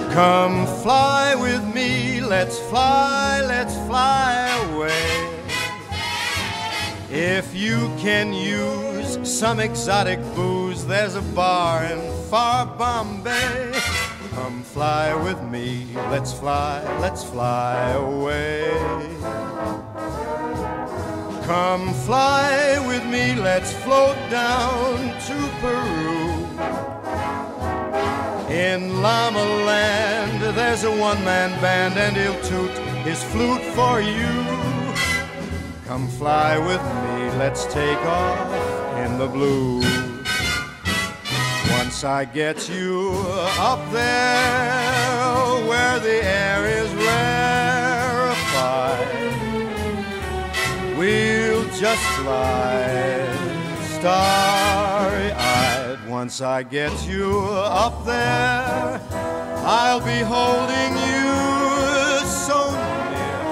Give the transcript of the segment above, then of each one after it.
Come fly with me, let's fly away. If you can use some exotic booze, there's a bar in far Bombay. Come fly with me, let's fly away. Come fly with me, let's float down to Peru. In Llama Land, there's a one-man band, and he'll toot his flute for you. Come fly with me, let's take off in the blue. Once I get you up there, where the air is rarefied, we'll just glide starry-eyed. Once I get you up there, I'll be holding you so near.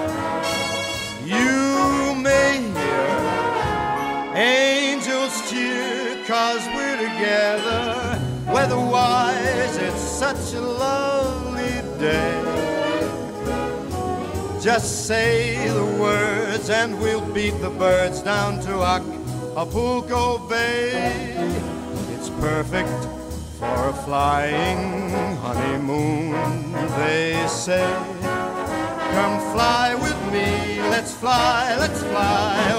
You may hear angels cheer, 'cause we're together. Weather-wise, it's such a lovely day. Just say the words and we'll beat the birds down to Acapulco Bay. It's perfect for a flying honeymoon, they say. Come fly with me, let's fly